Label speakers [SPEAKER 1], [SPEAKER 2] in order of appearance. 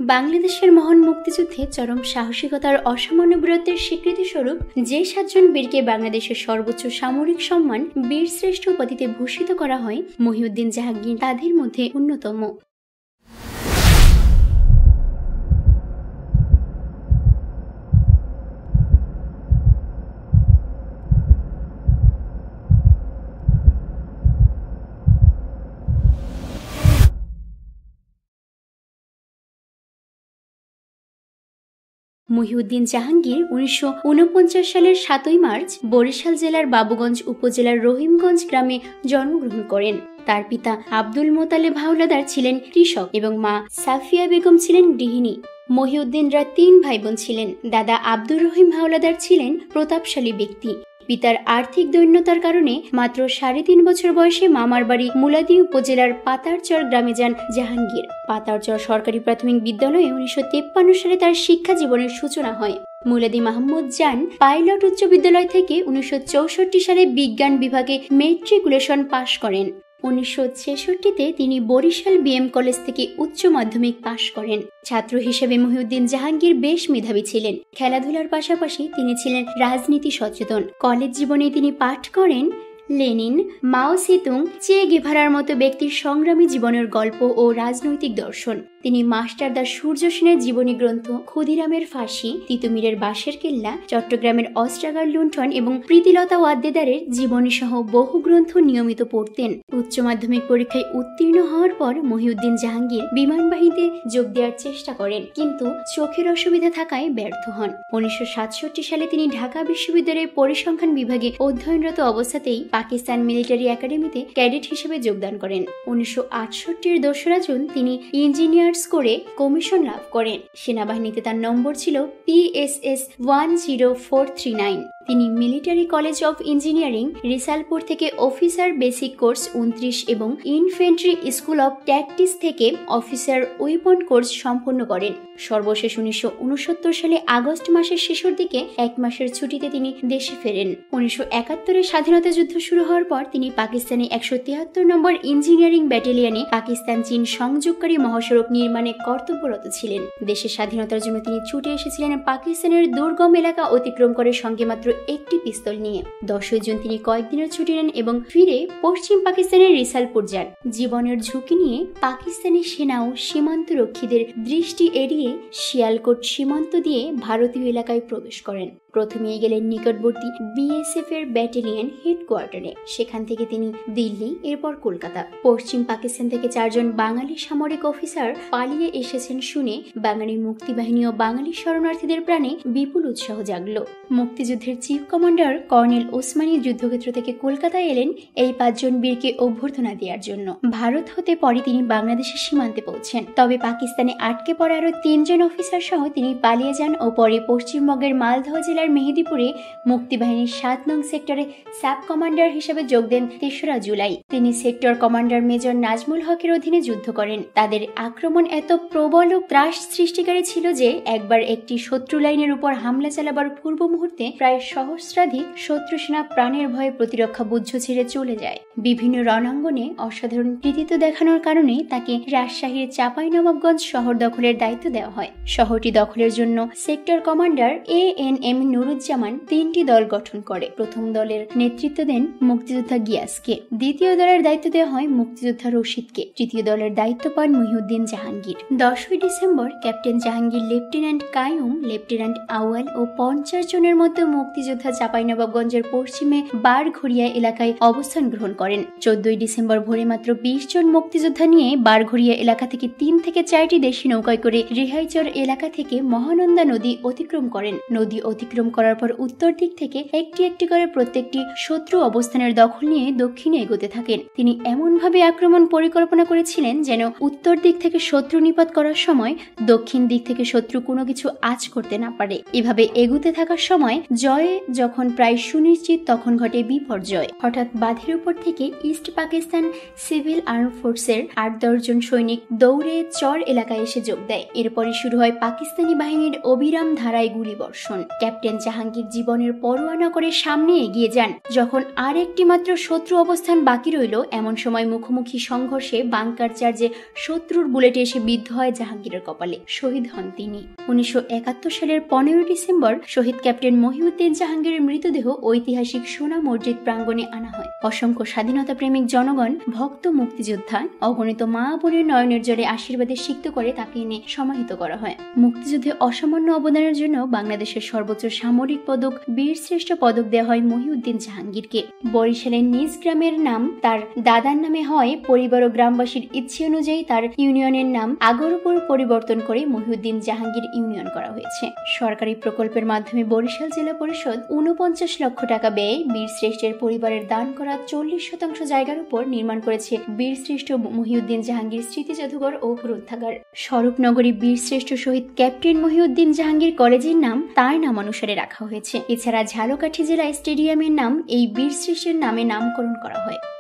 [SPEAKER 1] বাংলাদেশের মহান মুক্তিযুদ্ধে চরম সাহসিকতার অসামান্য বীরত্বের স্বীকৃতি স্বরূপ যে 7 জন বীরকে বাংলাদেশের সর্বোচ্চ সামরিক সম্মান বীরশ্রেষ্ঠ উপাধিতে ভূষিত করা হয়, মহিউদ্দিন জাহাঙ্গীর তাদের মধ্যে অন্যতম। মহিউদ্দিন জাহাঙ্গীর 1949 সালের 7 মার্চ বরিশাল জেলার বাবুগঞ্জ উপজেলার রহিমগঞ্জ গ্রামে জন্মগ্রহণ করেন। তার পিতা আব্দুল মোতালেব হাওলাদার ছিলেন কৃষক এবং মা সাফিয়া বেগম ছিলেন গৃহিণী। মহিউদ্দিনরা 3 ভাই বোন ছিলেন। দাদা আব্দুর রহিম হাওলাদার ছিলেন প্রতাপশালী ব্যক্তি। পিতার আর্থিক দৈন্যতার কারণে মাত্র 3.5 বছর বয়সে মামার বাড়ি মুলাদি উপজেলার পাতারচর গ্রামে যান জাহাঙ্গীর। পাতারচর সরকারি প্রাথমিক বিদ্যালয়ে 1953 সালে তার শিক্ষা জীবনের সূচনা হয়। মুলাদি মাহমুদ জান পাইলট উচ্চ বিদ্যালয় থেকে 1964 সালে বিজ্ঞান বিভাগে মেট্রিকুলেশন পাশ করেন। 1966-তে তিনি বরিশাল বিএম কলেজ থেকে উচ্চ মাধ্যমিক পাশ করেন। ছাত্র হিসেবে মহিউদ্দিন জাহাঙ্গীর বেশ মেধাবী ছিলেন। খেলাধুলার পাশাপাশি তিনি ছিলেন রাজনীতি সচেতন। কলেজ জীবনে তিনি পাঠ করেন লেনিন, মাও সেতুং, চে গেভারার মতো ব্যক্তির সংগ্রামী জীবনের গল্প ও রাজনৈতিক দর্শন। তিনি মাস্টার দা সূর্য সেনের জীবনী গ্রন্থ, ক্ষুদিরামের ফাঁসি, তিতুমিরের বাঁশের কেল্লা, চট্টগ্রামের অস্ত্রাগার লুণ্ঠন এবং প্রীতিলতা ওয়াদ্দেদারের জীবনী সহ বহু গ্রন্থ নিয়মিত পড়তেন। উচ্চ মাধ্যমিক পরীক্ষায় উত্তীর্ণ হওয়ার পর মহিউদ্দিন জাহাঙ্গীর বিমান বাহিনীতে যোগ দেওয়ার চেষ্টা করেন, কিন্তু চোখের অসুবিধা থাকায় ব্যর্থ হন। 1967 সালে তিনি ঢাকা বিশ্ববিদ্যালয়ের পরিসংখ্যান বিভাগে অধ্যয়নরত অবস্থাতেই পাকিস্তান মিলিটারি একাডেমিতে ক্যাডেট হিসেবে যোগদান করেন। 1968-এর 2রা জুন তিনি ইঞ্জিনিয়ার্স করে কমিশন লাভ করেন। সেনাবাহিনীতে তার নম্বর ছিল PSS 10439। তিনি military college of engineering Risalpur থেকে অফিসার বেসিক কোর্স 29 এবং ইনফেন্ট্রি স্কুল অফ ট্যাকটিক্স থেকে অফিসার উইপন কোর্স সম্পন্ন করেন। সর্বশেষ 1969 সালে আগস্ট মাসের শেষের দিকে 1 মাসের ছুটিতে তিনি দেশে ফেরেন। 1971-এ স্বাধীনতা যুদ্ধ শুরু হওয়ার পর তিনি পাকিস্তানে 173 নম্বর ইঞ্জিনিয়ারিং ব্যাটালিয়নে পাকিস্তান চীন সংযোগকারী মহাসড়ক নির্মাণে কর্তব্যরত ছিলেন। দেশের স্বাধীনতার জন্য তিনি ছুটে এসেছিলেন পাকিস্তানের দুর্গম এলাকা অতিক্রম করে, সঙ্গে মাত্র একটি পিস্তল নিয়ে। 10 জুন তিনি কয়েকদিনের ছুটি নেন এবং ফিরে পশ্চিম পাকিস্তানের রিসালপুর যান। জীবনের ঝুঁকি নিয়ে পাকিস্তানি সেনা ও সীমান্ত রক্ষীদের দৃষ্টি এড়িয়ে শিয়ালকোট সীমান্ত দিয়ে ভারতীয় এলাকায় প্রবেশ করেন। প্রথমে গেলেন নিকটবর্তী BSF এর ব্যাটালিয়ন হেডকোয়ার্টারে। সেখান থেকে তিনি দিল্লি, এরপর কলকাতা। পশ্চিম পাকিস্তান থেকে 4 জন বাঙালি সামরিক অফিসার পালিয়ে এসেছেন শুনে বাঙালি মুক্তিবাহিনী ও বাঙালি শরণার্থীদের প্রাণে বিপুল উৎসাহ জাগল। মুক্তিযুদ্ধের চিফ কমান্ডার কর্নেল ওসমানী যুদ্ধক্ষেত্র থেকে কলকাতায় এলেন এই 5 জন বীরকে অভ্যর্থনা দেওয়ার জন্য। ভারত হতে পরে তিনি বাংলাদেশের সীমান্তে পৌঁছেন। তবে পাকিস্তানে আটকে পড়া আরো 3 জন অফিসার সহ তিনি পালিয়ে যান ও পরে পশ্চিমবঙ্গের মালদহ জেলার মেহেদিপুরে মুক্তিবাহিনীর 7 নং সেক্টরে সাব কমান্ডার হিসেবে যোগ দেন 3রা জুলাই। তিনি সেক্টর কমান্ডার মেজর নাজমুল হকের অধীনে যুদ্ধ করেন। তাদের আক্রমণ এত প্রবল ও ত্রাস সৃষ্টিকারী ছিল যে একবার একটি শত্রু লাইনের উপর হামলা চালাবার পূর্ব মুহূর্তে প্রায় সহস্রাধিক শত্রু সেনা প্রাণের ভয়ে প্রতিরক্ষা বুদ্ধ ছেড়ে চলে যায়। বিভিন্ন রণাঙ্গনে অসাধারণ কৃতিত্ব দেখানোর কারণে তাকে রাজশাহীর চাঁপাইনবাবগঞ্জ শহর দখলের দায়িত্ব দেওয়া হয়। শহরটি দখলের জন্য সেক্টর কমান্ডার ANM নুরুজ্জামান 3টি দল গঠন করে। প্রথম দলের নেতৃত্ব দেন মুক্তিযোদ্ধা গিয়াসকে, দ্বিতীয় দলের দায়িত্ব দেওয়া হয় মুক্তিযোদ্ধা রশিদকে, তৃতীয় দলের দায়িত্ব পান Mohiuddin Jahangir. 10 December captain Jahangir, lieutenant Qayyum, lieutenant Awal ও 50 জনের মতো মুক্তিযোদ্ধা চাঁপাইনবাবগঞ্জের পশ্চিমে বারঘড়িয়া এলাকায় অবস্থান গ্রহণ করেন। 14 ডিসেম্বর ভোরে মাত্র 20 জন মুক্তিযোদ্ধা নিয়ে বারঘড়িয়া এলাকা থেকে 3 থেকে 4টি দেশি নৌকায় করে রেহাইচর এলাকা থেকে মহানন্দা নদী অতিক্রম করেন। নদী অতিক্রম করার পর উত্তর দিক থেকে একটি একটি করে প্রত্যেকটি শত্রু অবস্থানের দখল নিয়ে দক্ষিণে এগোতে থাকেন। তিনি এমন ভাবে আক্রমণ পরিকল্পনা করেছিলেন যেন উত্তর দিক থেকে শত্রু নিপাত করার সময় দক্ষিণ দিক থেকে শত্রু কোনো কিছু আঁচ করতে না পারে। এভাবে এগুতে থাকার সময় জয়ে যখন প্রায় সুনিশ্চিত তখন ঘটে বিপর্যয়। হঠাৎ বাঁধের উপর থেকে ইস্ট পাকিস্তান সিভিল আর্ম ফোর্সের 8-10 জন সৈনিক দৌড়ে চর এলাকায় এসে যোগ দেয়। এরপরে শুরু হয় পাকিস্তানি বাহিনীর অবিরাম ধারায় গুলি বর্ষণ। ক্যাপ্টেন মহিউদ্দিন জাহাঙ্গীর জীবনের পরোয়া না করে সামনে এগিয়ে যান। যখন আর একটি মাত্র শত্রু অবস্থান বাকি রইল, এমন সময় মুখোমুখি সংঘর্ষে বাংকার চার্জে শত্রুর বুলেটে এসে বিদ্ধ হয় জাহাঙ্গীরের কপালে। শহীদ হন তিনি। 1971 সালের 15 ডিসেম্বর শহীদ ক্যাপ্টেন মহিউদ্দিন জাহাঙ্গীরের মৃতদেহ ঐতিহাসিক সোনা মসজিদ প্রাঙ্গণে আনা হয়। অসংখ্য স্বাধীনতা প্রেমিক জনগণ, ভক্ত মুক্তিযোদ্ধা, অগণিত মা বোনের নয়নের জলে আশীর্বাদে সিক্ত করে তাকে এনে সমাহিত করা হয়। মুক্তিযুদ্ধে অসামান্য অবদানের জন্য বাংলাদেশের সর্বোচ্চ সামরিক পদক বীরশ্রেষ্ঠ পদক দেওয়া হয় মহিউদ্দিন জাহাঙ্গীরকে। বরিশালের নিজ গ্রামের নাম তার দাদার নামে হয়। পরিবার ও গ্রামবাসীর ইচ্ছে অনুযায়ী তার ইউনিয়নের নাম আগরপুর পরিবর্তন করে মহিউদ্দিন জাহাঙ্গীর ইউনিয়ন করা হয়েছে। সরকারি প্রকল্পের মাধ্যমে বরিশাল জেলা পরিষদ 49 লক্ষ টাকা ব্যয়ে বীরশ্রেষ্ঠের পরিবারের দান করা 40% জায়গার উপর নির্মাণ করেছে বীরশ্রেষ্ঠ মহিউদ্দিন জাহাঙ্গীর স্মৃতি জাদুঘর ও গ্রন্থাগার। স্বরূপনগরী বীরশ্রেষ্ঠ শহীদ ক্যাপ্টেন মহিউদ্দিন জাহাঙ্গীর কলেজের নাম তার নাম অনুসারে রাখা হয়েছে। এছাড়া ঝালকাঠি জেলায় স্টেডিয়ামের নাম এই বীরশ্রেষ্ঠের নামে নামকরণ করা হয়।